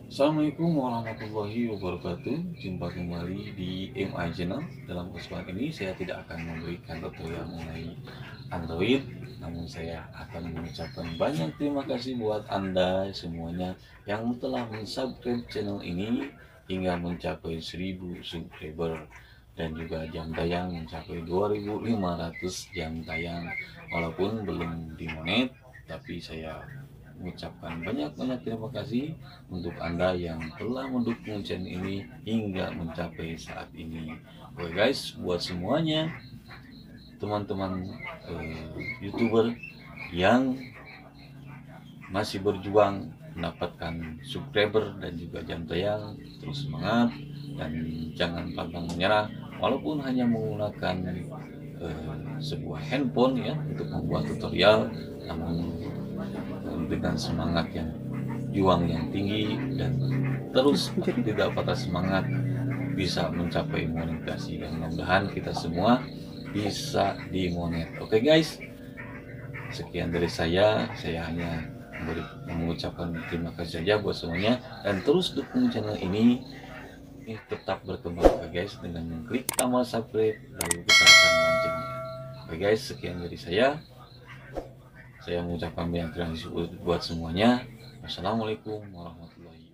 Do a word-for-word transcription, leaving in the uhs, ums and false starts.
Assalamualaikum warahmatullahi wabarakatuh. Jumpa kembali di M I Channel. Dalam kesempatan ini saya tidak akan memberikan tutorial mengenai Android, namun saya akan mengucapkan banyak terima kasih buat Anda semuanya yang telah mensubscribe channel ini hingga mencapai seribu subscriber, dan juga jam tayang mencapai dua ribu lima ratus jam tayang. Walaupun belum dimonet, tapi saya mengucapkan banyak-banyak terima kasih untuk Anda yang telah mendukung channel ini hingga mencapai saat ini. Oke guys, buat semuanya teman-teman eh, YouTuber yang masih berjuang mendapatkan subscriber dan juga jam tayang, terus semangat dan jangan pantang menyerah walaupun hanya menggunakan eh, sebuah handphone ya untuk membuat tutorial, namun dengan semangat yang juang yang tinggi dan terus tidak patah semangat bisa mencapai monetasi, dan mudah-mudahan kita semua bisa dimonet. Oke guys, sekian dari saya. Saya hanya memberi, mengucapkan terima kasih saja buat semuanya, dan terus dukung channel ini ini tetap berkembang oke guys, dengan klik tombol subscribe lalu kita akan loncengnya. Oke guys, sekian dari saya. Saya mengucapkan banyak terima kasih buat semuanya. Wassalamualaikum warahmatullahi wabarakatuh.